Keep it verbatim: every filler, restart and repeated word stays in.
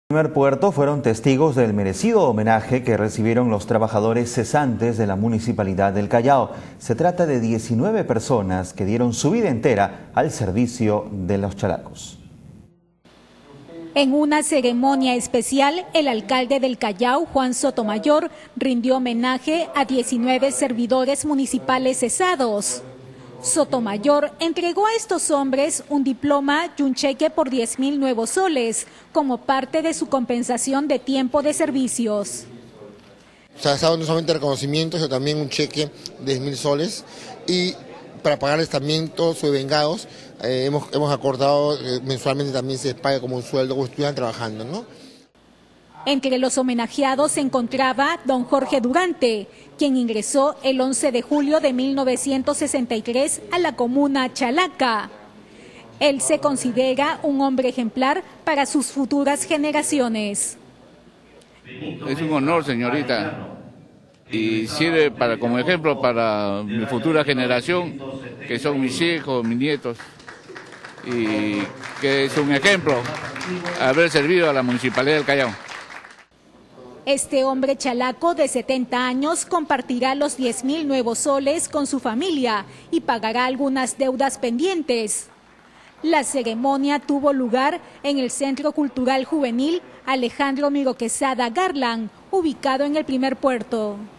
En el primer puerto fueron testigos del merecido homenaje que recibieron los trabajadores cesantes de la Municipalidad del Callao. Se trata de diecinueve personas que dieron su vida entera al servicio de los chalacos. En una ceremonia especial, el alcalde del Callao, Juan Sotomayor, rindió homenaje a diecinueve servidores municipales cesados. Sotomayor entregó a estos hombres un diploma y un cheque por diez mil nuevos soles, como parte de su compensación de tiempo de servicios. Se ha dado no solamente reconocimiento, sino también un cheque de diez mil soles y para pagarles también todos sus vengados, eh, hemos, hemos acordado eh, mensualmente también se les pague como un sueldo, como estuvieran trabajando, ¿no? Entre los homenajeados se encontraba don Jorge Durante, quien ingresó el once de julio de mil novecientos sesenta y tres a la comuna Chalaca. Él se considera un hombre ejemplar para sus futuras generaciones. Es un honor, señorita, y sirve para, como ejemplo para mi futura generación, que son mis hijos, mis nietos, y que es un ejemplo haber servido a la Municipalidad del Callao. Este hombre chalaco de setenta años compartirá los diez mil nuevos soles con su familia y pagará algunas deudas pendientes. La ceremonia tuvo lugar en el Centro Cultural Juvenil Alejandro Miro Quesada Garland, ubicado en el primer puerto.